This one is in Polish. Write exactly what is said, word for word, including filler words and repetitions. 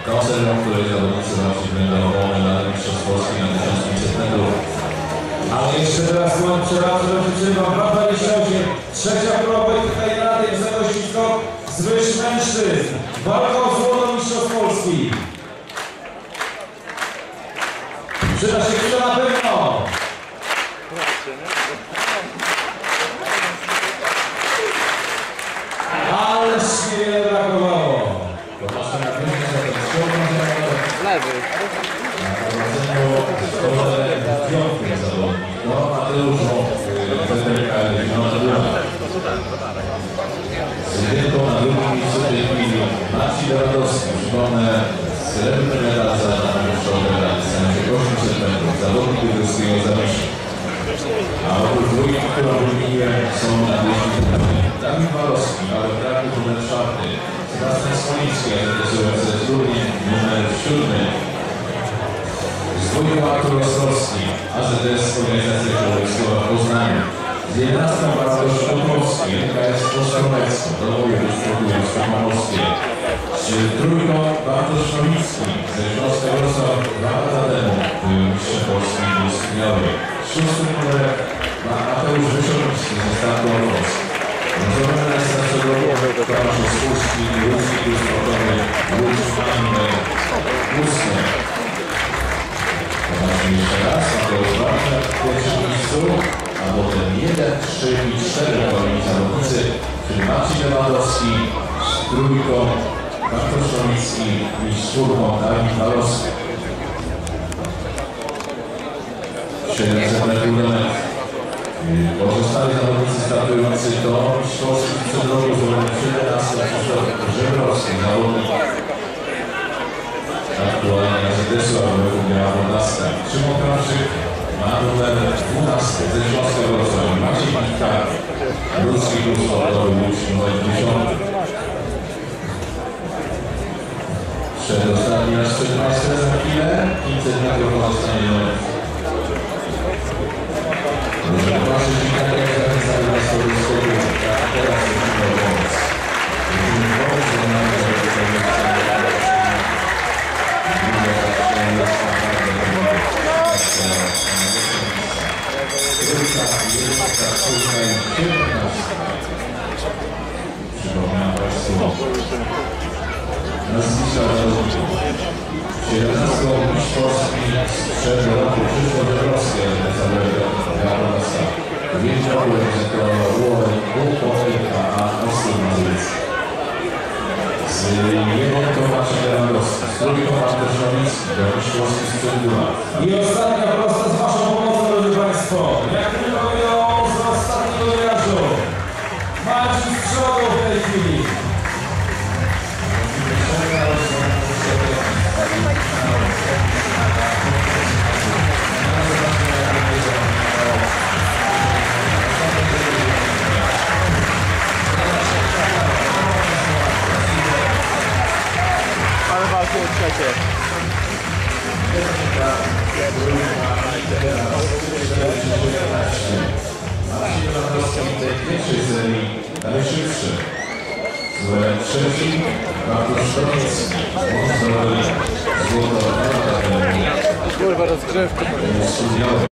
Tą serią, w której zawodnicy walczyć będą o medale mistrzostw Polski na tysiąc pięćset metrów. Ale jeszcze teraz mam przerażę, że przyczynam dwa dwadzieścia osiem. Trzecia próba tutaj na tej wysokości skok z wyż mężczyzn. Walka o złoto mistrzostw Polski. Przyda się chwilę na pewno. Ależ niewiele brakowało. Popatrzmy na piątkę za ten ściągną Lewy. na prowadzeniu piątkę zawodnik. No, Mateusz Federka Zielona Góra. Z jedynką na drugim miejscu w tej chwili Marcin Lewandowski. Przypomnę, srebrny medal za mistrzową dystansy osiemset metrów. Zawodnik bydgoskiego Zawisza. A oprócz dwójki, którą wymieniłem, są na dwieście metrów Dawid Walowski, ale w traku numer czwarty. Sebastian Smolicki, A Z D S U R Z Lublin, numer siódmy. Z dwójką Artur Ostrowski, A Z D S Organizacja Środowiskowa w Poznaniu. Z jedenastką Bartosz Szkopowski, N K S Ostrowecko, Domowie Wyspokujące Mamowskie. Z trójką Bartosz Szowicki, ze Śląska Wrocław, dwa lata temu był mistrzem Polski dwuskutniowy. Z szóstym numerem Mateusz Wyszowicki ze Startu Owoc. Rozumiem na starszego Tomasz Oskórski, Ruski Klub Sportowy, Łódź Manny, Ustny. Zobaczmy jeszcze raz, Mateusz Bartek w pierwszym miejscu, a potem jeden, trzy i cztery kolejni zawodnicy, czyli Marcin Lewandowski z trójką, Bartosz Szowicki i z czwórką Dawid Walowski. siedemset metrów. Pozostali zawodnicy startujący to Polski przed drogą złożony siedemnasty Krzysztof Żebrowski, zawodnik aktualnie Z D S U, ale miała dwunasta. Szymon Krawczyk ma numer dwunasty ze Śląska Wrocław. Maciej Mitka, Ruski Klub Sportowy Łódź numer dziesiąty. Przedostatni raz przed Państwem za chwilę, pięćset metrów pozostanie numer. Proszę zobaczyć, jak zachęcamy nas do rozwoju, a teraz musimy pomóc. Musimy pomóc, że nam to przypomniałem Państwu nazwiska zawodników. siedemnastką mistrz Polski sprzed roku Krzysztof Żebrowski, ale całego Białorosa. Wiedział, że to było Półpolka, a Ostrów Mazowiecki. Z jedynką Marcin Lewandowski, z drugą Bartosz Szowicki, do mistrz Polski sprzed dwa. I ostatnia prosta z Waszą pomocą, drodzy Państwo. Jak tylko mówią z ostatniego wyrażu. Marcin z przodu w tej chwili. Ale walczył trzecie. Marcin Lewandowski w tej pierwszej serii najszybszy. Z numerem trzecim Bartosz Szowicki. Złoto. Kurwa, rozgrzewka.